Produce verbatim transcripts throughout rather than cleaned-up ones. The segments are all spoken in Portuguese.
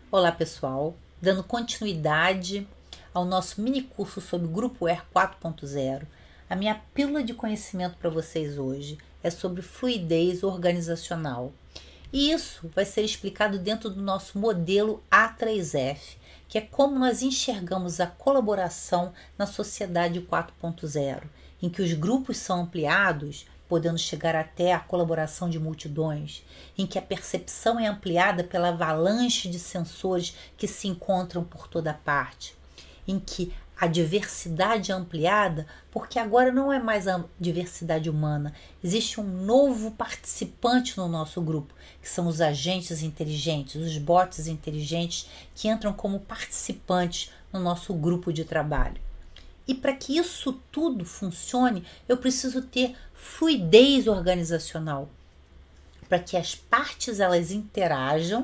Olá pessoal, dando continuidade ao nosso mini curso sobre Grupoware quatro ponto zero, a minha pílula de conhecimento para vocês hoje é sobre fluidez organizacional. E isso vai ser explicado dentro do nosso modelo A três F, que é como nós enxergamos a colaboração na sociedade quatro ponto zero, em que os grupos são ampliados, podendo chegar até a colaboração de multidões, em que a percepção é ampliada pela avalanche de sensores que se encontram por toda parte, em que a diversidade é ampliada, porque agora não é mais a diversidade humana, existe um novo participante no nosso grupo, que são os agentes inteligentes, os bots inteligentes que entram como participantes no nosso grupo de trabalho. E para que isso tudo funcione, eu preciso ter fluidez organizacional, para que as partes elas interajam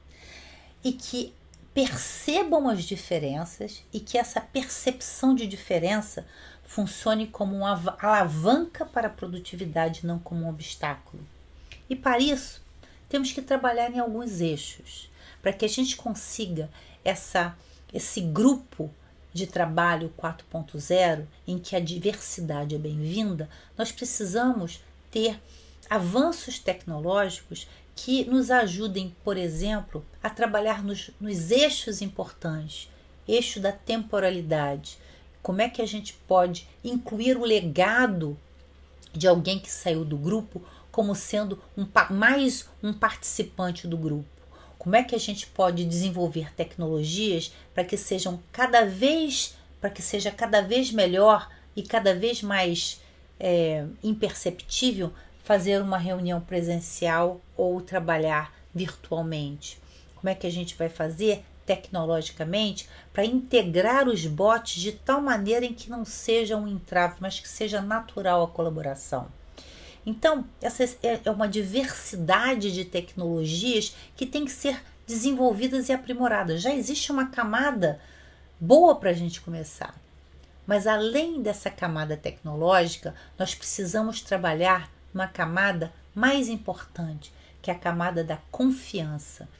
e que percebam as diferenças e que essa percepção de diferença funcione como uma alavanca para a produtividade, não como um obstáculo. E para isso, temos que trabalhar em alguns eixos, para que a gente consiga essa, esse grupo de trabalho quatro ponto zero, em que a diversidade é bem-vinda, nós precisamos ter avanços tecnológicos que nos ajudem, por exemplo, a trabalhar nos, nos eixos importantes, eixo da temporalidade. Como é que a gente pode incluir o legado de alguém que saiu do grupo como sendo um, mais um participante do grupo? Como é que a gente pode desenvolver tecnologias para que sejam cada vez, para que seja cada vez melhor e cada vez mais é, imperceptível fazer uma reunião presencial ou trabalhar virtualmente? Como é que a gente vai fazer tecnologicamente para integrar os bots de tal maneira em que não seja um entrave, mas que seja natural a colaboração? Então, essa é uma diversidade de tecnologias que tem que ser desenvolvidas e aprimoradas. Já existe uma camada boa para a gente começar. Mas além dessa camada tecnológica, nós precisamos trabalhar uma camada mais importante, que é a camada da confiança.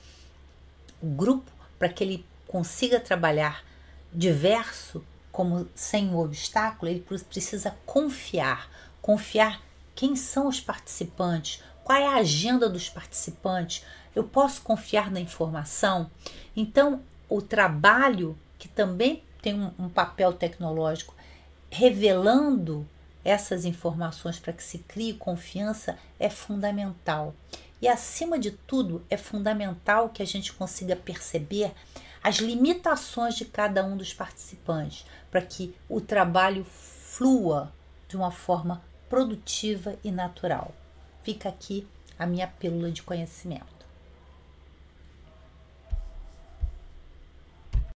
O grupo, para que ele consiga trabalhar diverso, como sem o obstáculo, ele precisa confiar. Confiar quem são os participantes, qual é a agenda dos participantes, eu posso confiar na informação. Então, o trabalho, que também tem um, um papel tecnológico, revelando essas informações para que se crie confiança, é fundamental. E, acima de tudo, é fundamental que a gente consiga perceber as limitações de cada um dos participantes, para que o trabalho flua de uma forma produtiva e natural. Fica aqui a minha pílula de conhecimento.